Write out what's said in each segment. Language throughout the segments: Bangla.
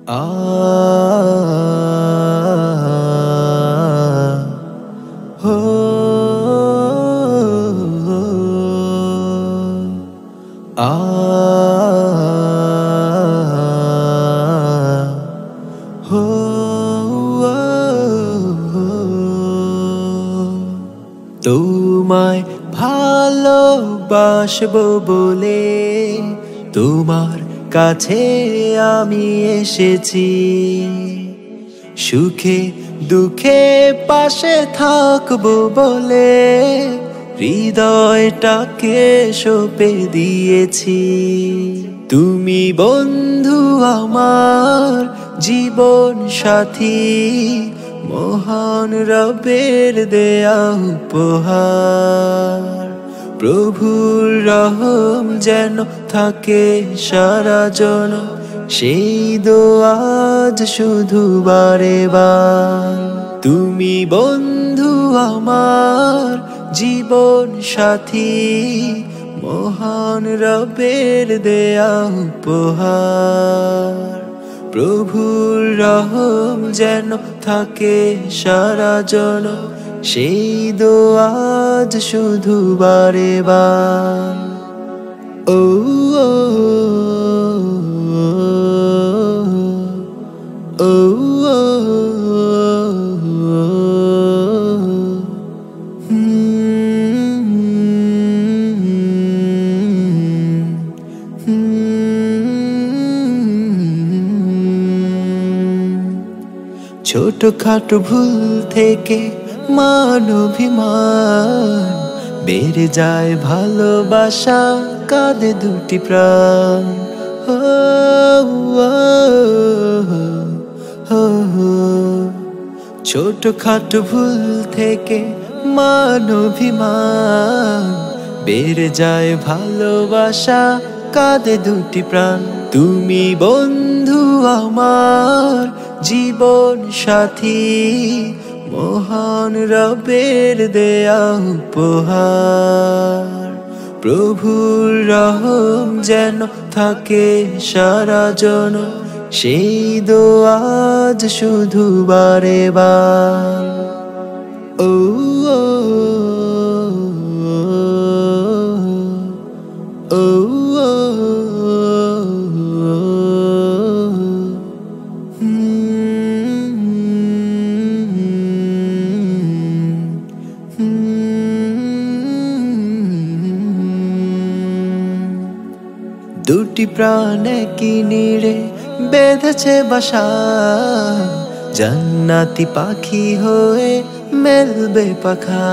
আ হো আ হো তোমায় ভালোবাসবো বলে তোমার কাছে আমি এসেছি। সুখে দুঃখে পাশে থাকবো বলে হৃদয়টাকে সঁপে দিয়েছি। তুমি বন্ধু আমার জীবন সাথী, মহান রবের দেয়া উপহার। প্রভুর রহম যেন থাকে সারা জন, সেই দোয়া আজ শুধু বারে বার। তুমি বন্ধু আমার জীবন সাথী, মহান রবের দেয়া উপহার। প্রভুর রহম যেন থাকে সারা জন, সেই দোয়া আজ শুধু বারে বার। ও ও ছোটখাটো ভুল থেকে মান অভিমান, বেড়ে যায় ভালোবাসা, কাঁদে দুটি প্রাণ। ছোটখাটো ভুল থেকে মান অভিমান, বেড়ে যায় ভালোবাসা, কাঁদে দুটি প্রাণ। তুমি বন্ধু আমার জীবন সাথী, মহান রবের দেয়া উপহার। প্রভুর রহম যেন থাকে সারা জন, সেই দোয়া আজ শুধু বারে বার। ও ও দুটি প্রাণ একই নীড়ে বেঁধেছে বাসা, জান্নাতি পাখি হয়ে মেলবে পাখা।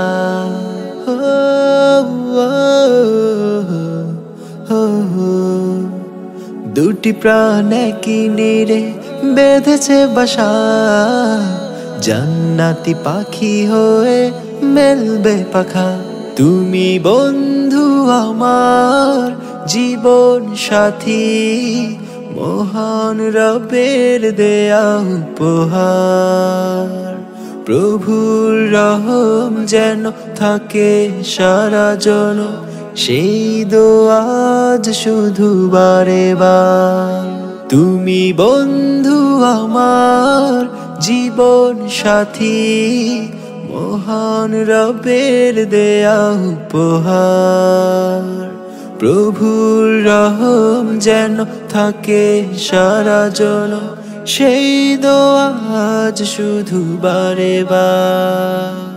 দুটি প্রাণ একই নীড়ে বেঁধেছে বাসা, জান্নাতি পাখি হয়ে মেলবে পাখা। তুমি বন্ধু আমার জীবন সাথী, মহান রবের দেয়া উপহার। প্রভুর রহম যেন থাকে সারা জন, সেই দোয়া আজ শুধু বারে বার। তুমি বন্ধু আমার জীবন সাথী, মহান রবের দেয়া উপহার। প্রভুর রহম যেন থাকে সারা জন, সেই দোয়া আজ শুধু বারে বার।